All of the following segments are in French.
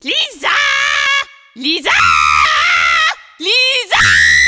Lisa! Lisa! Lisa!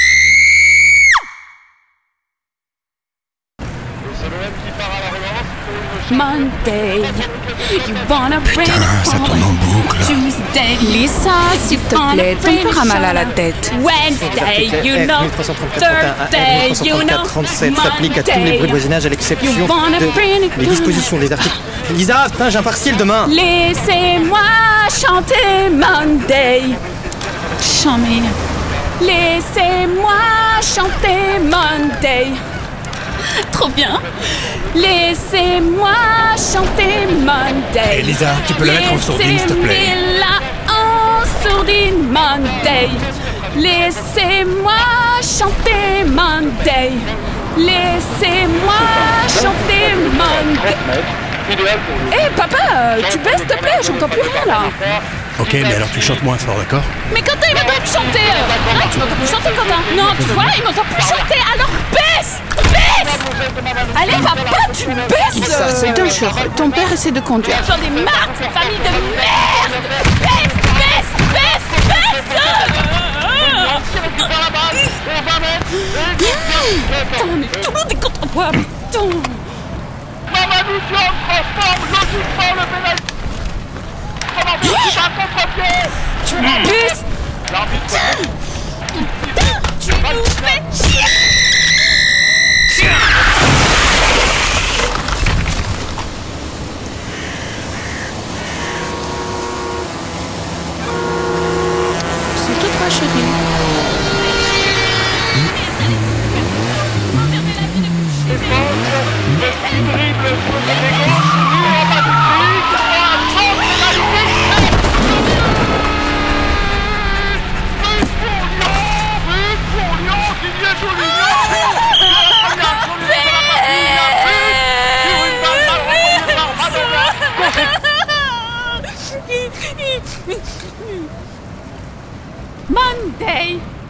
C'est le même qui part à la relance pour une Monday, you wanna bring Putain, it ça tourne en boucle. Tuesday, Lisa, S'il te plaît, ton père a mal à la tête. Wednesday, you know. Thursday, you know. 37 s'applique à tous les bruits de voisinage à l'exception You wanna bring it les dispositions des articles. Lisa, putain, j'ai un partiel demain. Laissez-moi chanter Monday. Chantez. Laissez-moi chanter Monday. Trop bien. Laissez-moi chanter Monday. Elisa, tu peux la mettre en sourdine, s'il te plaît. Laissez-la en sourdine Monday. Laissez-moi chanter Monday. Laissez-moi chanter Monday. idéal pour lui. Hé, papa, tu baisses, s'il te plaît, j'entends plus rien là. Ok, mais alors tu chantes moins fort, d'accord? Mais Quentin, il m'entend plus chanter. Ah, tu m'entends plus chanter, Quentin. Non, tu vois, il m'entend plus chanter. Alors baisse, baisse. Allez, papa, tu baisses. Ça, c'est dangereux. Ton père essaie de conduire. J'en ai marre de cette famille de merde. Baisse, baisse, baisse, baisse. Récupère la balle au 20 mètres. Putain, mais tout le monde est contre moi. Putain. Mamadou Diop transforme logiquement le pénalty. Comment c'est un contre-pied. Tu m'abuses. L'arbitre. Tu nous fais chier. C'est tout droit, chérie. Dribble sur le côté gauche. Lui en bas du but. Centre pénalité. But pour Lyon. Didier Joulignon. Sur une balle mal renvoyée par Madoka. Monday.